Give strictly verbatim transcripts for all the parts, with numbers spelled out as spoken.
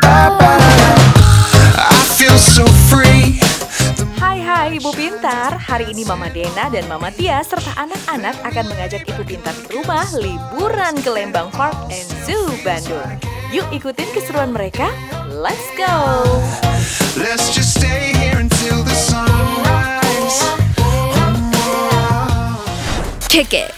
I feel so free. Hai hai Ibu Pintar, hari ini Mama Dena dan Mama Tia serta anak-anak akan mengajak Ibu Pintar ke rumah liburan ke Lembang Park and Zoo Bandung. Yuk ikutin keseruan mereka, let's go! Let's just stay here until the sunrise. Kick it!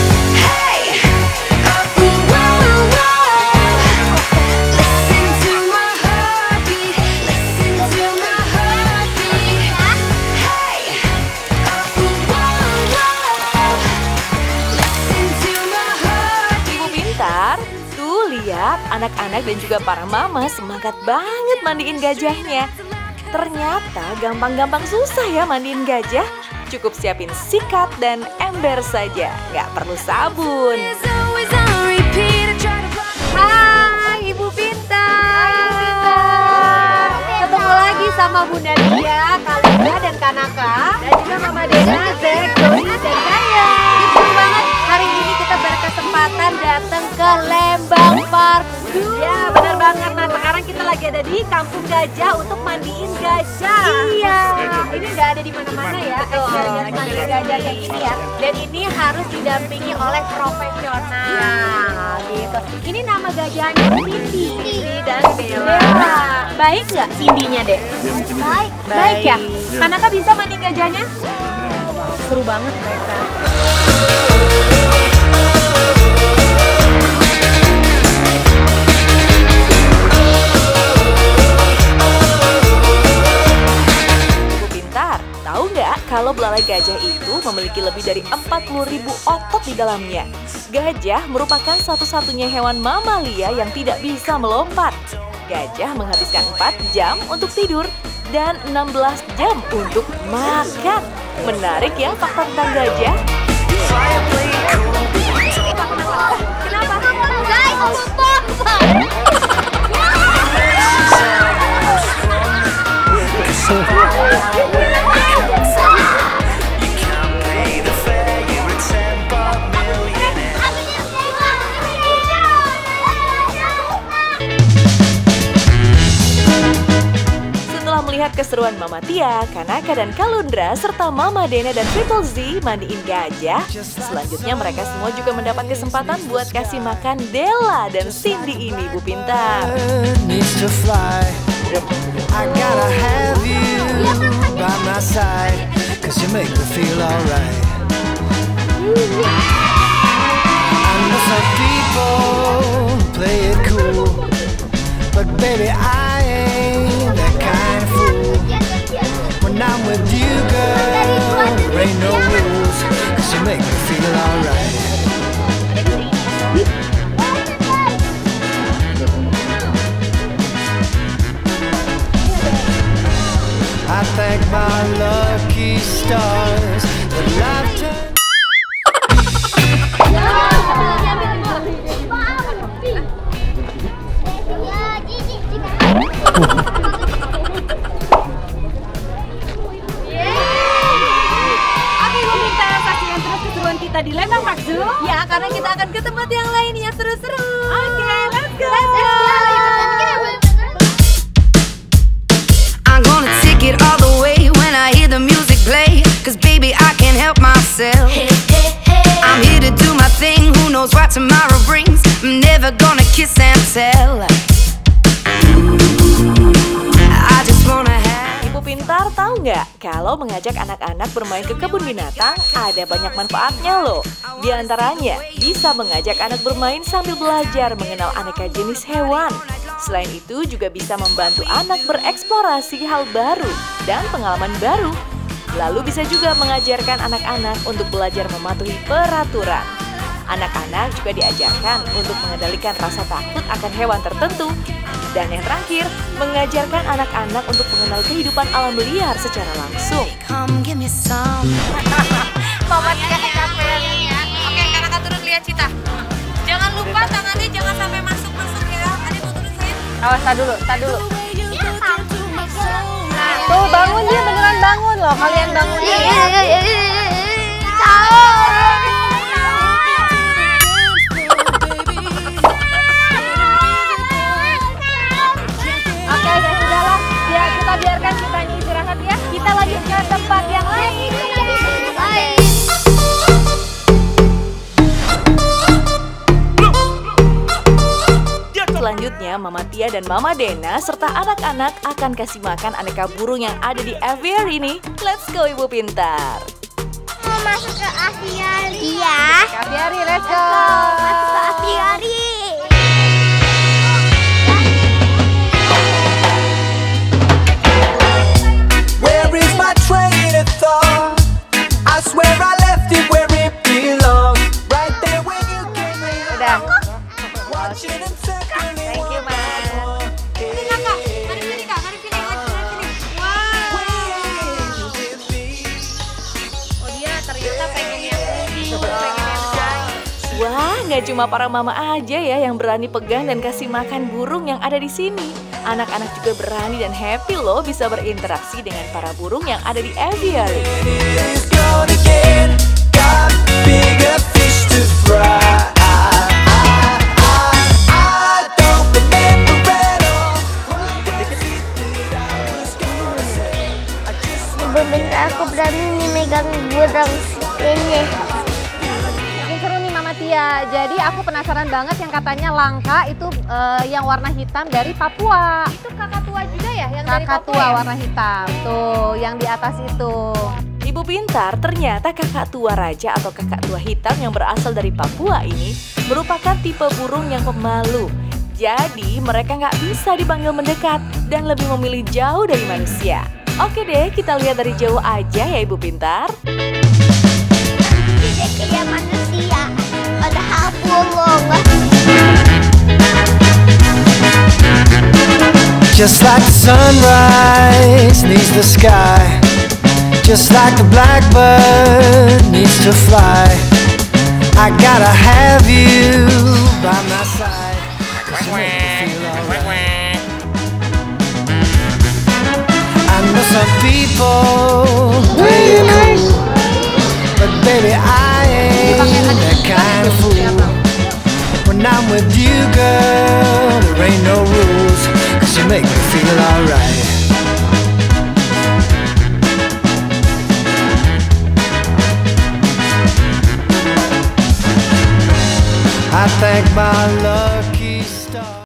Lihat, anak-anak dan juga para mama semangat banget mandiin gajahnya. Ternyata gampang-gampang susah ya mandiin gajah. Cukup siapin sikat dan ember saja, nggak perlu sabun. Hai Ibu Pintar. Hai Ibu Pintar. Ketemu lagi sama Bunda Tia, Kalina dan Kanaka, dan juga Mama Dena, Zek, Doni, dan Kaya. Seru banget, hari ini kita berkesempatan datang ke Lembang Park Zoo. Ya benar banget, nah sekarang kita lagi ada di Kampung Gajah untuk mandiin gajah. Iya, ini nggak ada di mana-mana ya, experience mandiin gajah yang ini ya. Dan ini harus didampingi oleh profesional gitu. Ini nama gajahnya Cindy, Cindy dan Bella. Baik nggak Cindy-nya deh? Baik. Baik ya? Kanaka bisa mandiin gajahnya? Seru banget mereka. Tahu nggak kalau belalai gajah itu memiliki lebih dari empat puluh ribu otot di dalamnya? Gajah merupakan satu-satunya hewan mamalia yang tidak bisa melompat. Gajah menghabiskan empat jam untuk tidur dan enam belas jam untuk makan. Menarik ya fakta tentang gajah? Kenapa? Guys, stop! Melihat keseruan Mama Tia, Kanaka dan Kalundra serta Mama Dena dan Triple Z mandiin gajah, selanjutnya mereka semua juga mendapat kesempatan buat kasih makan Della dan Cindy ini, Bu Pintar. When I'm with you, girl, there ain't no rules, 'cause you make me feel alright. I thank my lucky stars that life turned. Kita di Lembang Park Zoo. Ya, karena kita akan ke tempat yang lainnya seru-seru. Oke, okay, let's go. Let's go. I'm gonna take it all the way when I hear the music play, 'cause baby I can't help myself. I'm here to do my thing, who knows what tomorrow brings. I'm never gonna kiss and tell. I just wanna have. Ibu Pintar tahu nggak kalau mengajak anak-anak bermain ke kebun binatang ada banyak manfaatnya loh. Di antaranya bisa mengajak anak bermain sambil belajar mengenal aneka jenis hewan. Selain itu juga bisa membantu anak bereksplorasi hal baru dan pengalaman baru. Lalu bisa juga mengajarkan anak-anak untuk belajar mematuhi peraturan. Anak-anak juga diajarkan untuk mengendalikan rasa takut akan hewan tertentu. Dan yang terakhir, mengajarkan anak-anak untuk mengenal kehidupan alam liar secara langsung. Come give me some. Mama Tia kecapean. Oke, Kanaka turun lihat Cita. Jangan lupa tangannya jangan sampai masuk-masuk ya. Adik mau turun sayang. Awas, tak dulu, tak dulu. Iya, Nah, tuh bangun dia beneran bangun loh. Kalian bangun. Iya, iya, iya, iya. Selanjutnya, Mama Tia dan Mama Dena serta anak-anak akan kasih makan aneka burung yang ada di aviary ini. Let's go Ibu Pintar. Mau masuk ke aviary. Iya. Ke aviary, let's go. Masuk ke aviary. Where is my train of thought? I swear I left it where it belongs. Right there when you came in. Udah. Watching them circling. Thank you, Mas. Sini kakak, mari sini kak, mari sini, mari sini. Wow. Oh, dia ternyata pengen yang ini, pengen yang shine. Wah, nggak cuma para mama aja ya yang berani pegang dan kasih makan burung yang ada di sini. Anak-anak juga berani dan happy loh bisa berinteraksi dengan para burung yang ada di aviary. It's gonna get got bigger fish to fry. I, I, I don't remember at all. Ibu minta aku berani nih megang burung ini. Ini seru nih Mama Tia. Jadi aku penasaran banget yang katanya langka itu eh, yang warna hitam dari Papua. Itu kakak tua juga ya yang dari Kakak Papua tua ya? warna hitam. Tuh, yang di atas itu. Ibu Pintar, ternyata kakak tua raja atau kakak tua hitam yang berasal dari Papua ini merupakan tipe burung yang pemalu. Jadi mereka nggak bisa dipanggil mendekat dan lebih memilih jauh dari manusia. Oke deh, kita lihat dari jauh aja ya Ibu Pintar. Tidak kayak manusia, padahal burung. Just like the sunrise needs the sky, just like the blackbird needs to fly, I gotta have you by my side. 'Cause you make me feel alright. I know some people play it cool,